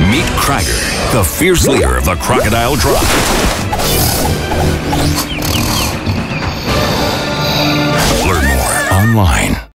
Meet Cragger, the fierce leader of the crocodile tribe. Learn more online.